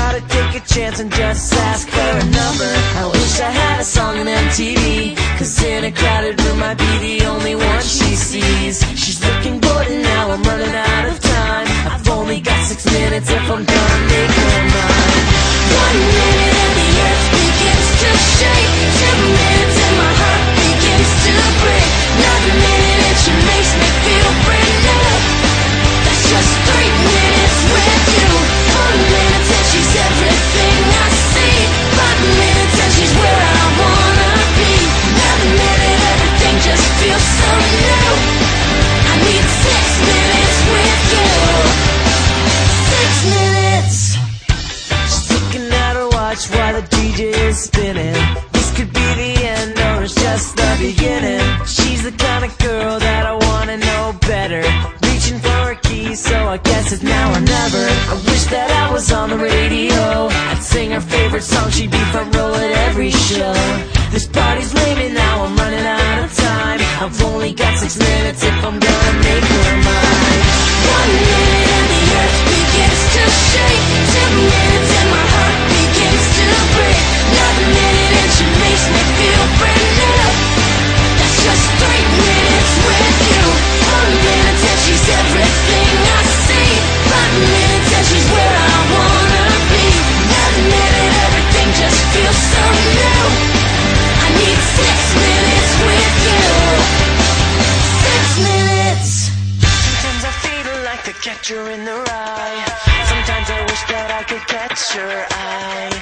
gotta take a chance and just ask for a number. I wish I had a song on MTV, cause in a crowded room I'd be the only one she sees. She's looking bored and now I'm running out of time. I've only got 6 minutes if I'm gonna make her mine. 1 minute and the earth begins to shake. 2 minutes and my heart begins to break. Another minute and she makes me feel brand new. That's just 3 minutes with you. 4 minutes and she's everything I see. 5 minutes and she's where I wanna be. Another minute, everything just feels so new. I need 6 minutes with you. 6 minutes. She's looking at her watch while the DJ is spinning. This could be the end or it's just the beginning. She's the kind of girl that I wanna know better. Reaching for her keys, so I guess it's now or never. I wish that I was on the radio. I'd sing her favorite song, she'd be front row at every show. This party's lame and now I'm running out of time. I've only got 6 minutes if I'm gonna make her mine. 1 minute and the earth begins to shake. 2 minutes and my heart begins to break. Another minute and she makes me feel brand new. That's just 3 minutes with you. 4 minutes and she's everything I see. 5 minutes and she's where I wanna be. Another minute, everything just feels so new. I need 6 minutes with you. 6 minutes. Sometimes I feel like the catcher in the rye. Sometimes I wish that I could catch your eye.